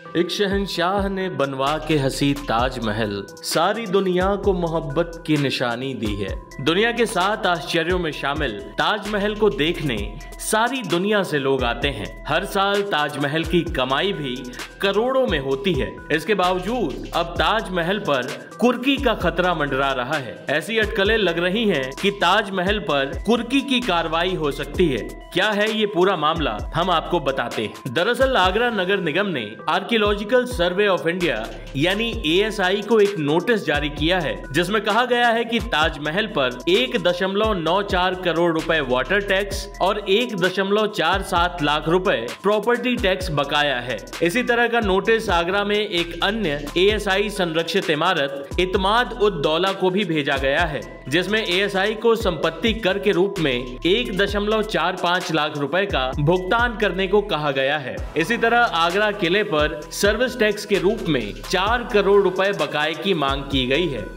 एक शहंशाह ने बनवा के हसी ताजमहल सारी दुनिया को मोहब्बत की निशानी दी है। दुनिया के 7 आश्चर्यों में शामिल ताजमहल को देखने सारी दुनिया से लोग आते हैं। हर साल ताजमहल की कमाई भी करोड़ों में होती है। इसके बावजूद अब ताजमहल पर कुर्की का खतरा मंडरा रहा है। ऐसी अटकलें लग रही हैं कि ताजमहल पर कुर्की की कार्रवाई हो सकती है। क्या है ये पूरा मामला, हम आपको बताते हैं। दरअसल आगरा नगर निगम ने आर्कियोलॉजिकल सर्वे ऑफ इंडिया यानी ASI को एक नोटिस जारी किया है, जिसमें कहा गया है कि ताजमहल पर 1.94 करोड़ रुपए वाटर टैक्स और 1.47 लाख रुपए प्रॉपर्टी टैक्स बकाया है। इसी तरह का नोटिस आगरा में एक अन्य ASI संरक्षित इमारत इत्माद उद दौला को भी भेजा गया है, जिसमें ASI को संपत्ति कर के रूप में 1.45 लाख रुपए का भुगतान करने को कहा गया है। इसी तरह आगरा किले पर सर्विस टैक्स के रूप में 4 करोड़ रुपए बकाए की मांग की गई है।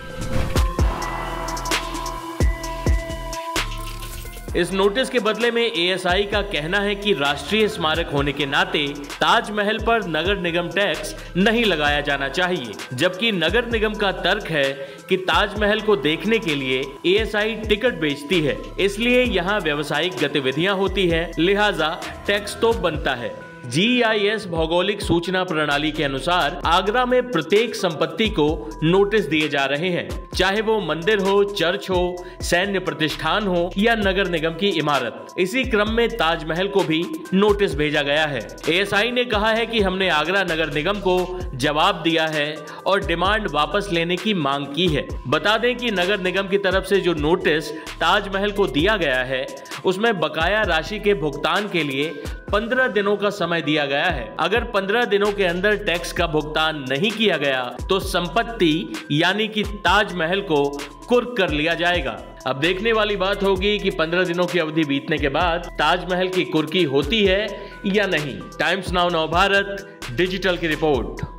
इस नोटिस के बदले में ASI का कहना है कि राष्ट्रीय स्मारक होने के नाते ताजमहल पर नगर निगम टैक्स नहीं लगाया जाना चाहिए, जबकि नगर निगम का तर्क है कि ताजमहल को देखने के लिए ASI टिकट बेचती है, इसलिए यहाँ व्यावसायिक गतिविधियां होती हैं, लिहाजा टैक्स तो बनता है। GIS भौगोलिक सूचना प्रणाली के अनुसार आगरा में प्रत्येक संपत्ति को नोटिस दिए जा रहे हैं, चाहे वो मंदिर हो, चर्च हो, सैन्य प्रतिष्ठान हो या नगर निगम की इमारत। इसी क्रम में ताजमहल को भी नोटिस भेजा गया है। ASI ने कहा है कि हमने आगरा नगर निगम को जवाब दिया है और डिमांड वापस लेने की मांग की है। बता दें कि नगर निगम की तरफ से जो नोटिस ताजमहल को दिया गया है, उसमें बकाया राशि के भुगतान के लिए 15 दिनों का समय दिया गया है। अगर 15 दिनों के अंदर टैक्स का भुगतान नहीं किया गया तो संपत्ति यानी कि ताजमहल को कुर्क कर लिया जाएगा। अब देखने वाली बात होगी कि 15 दिनों की अवधि बीतने के बाद ताजमहल की कुर्की होती है या नहीं। टाइम्स नाउ नव भारत डिजिटल की रिपोर्ट।